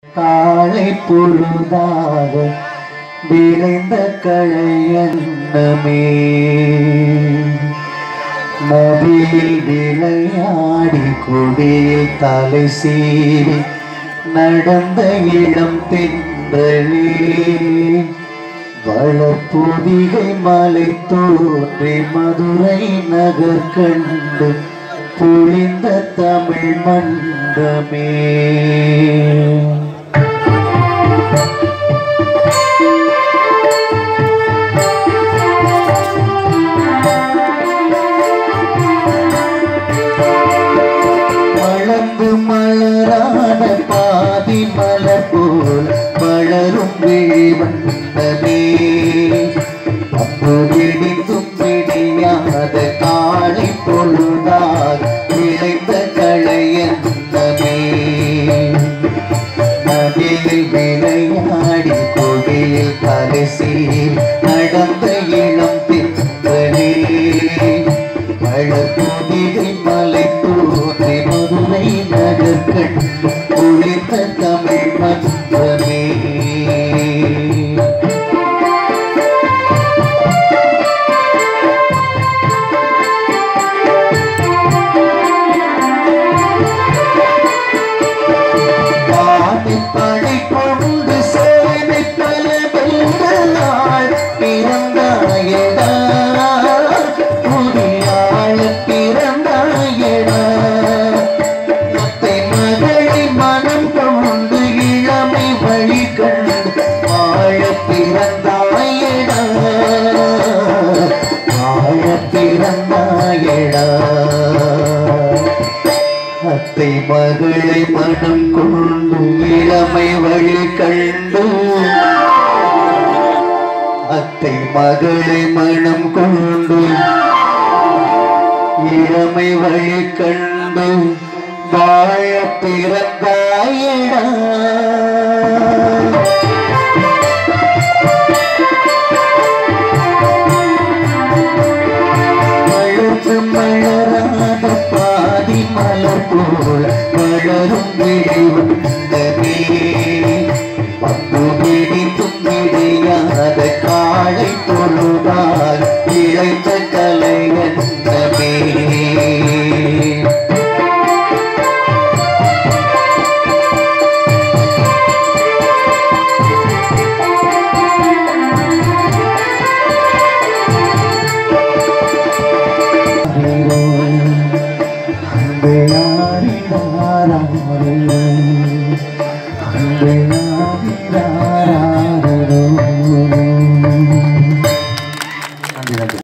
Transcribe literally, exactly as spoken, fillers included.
காலை பொழுதாக விளைந்த களையன்னமே மதியில் விளையாடி கொடியில் தலை சீவி நடந்த இளம் தென்றலே வளர்பொதிகை மலை தோன்றி மதுரை நகர் கண்டு பொழிந்த தமிழ் மன்றமே மலர்ந்து மலரான பாதி மலர் போல் வளரும் விழிவந்தமே அம்பு விடிந்தும் விடியாத காலை பொழுதால் விளைந்த களையன்னமே நதியில் விளையாடி கொடியில் கலைசீல் நடந்த இளம் திங்களே வளர்பொதிகை மலை தோன்றி மதுரை நகர் கண்டு பொழிந்த தமிழ் மன்றமே படை கொண்டு சேவை பல வெல்களால் பிறந்தாயடா புதியாழ பிறந்தாயடா அத்தை மகளை மனம் கொண்டு இளமை வழி கண்டு வாழ பிறந்தாயடா வாழ பிறந்தாயடா அத்தை மகளை மனம் கொண்டு இளமை வழி கண்டு அத்தை மகளை மனம் கொண்டு இளமை வழி கண்டு வாழ பிறந்தாயடா வளர்ந்து மலராத பாதி மலர் போல வளரும் விழிவந்தமே பந்து விடிந்தும் விடியாத காலை பொழுதால் இழைத்த கலையன்னமே Andrea,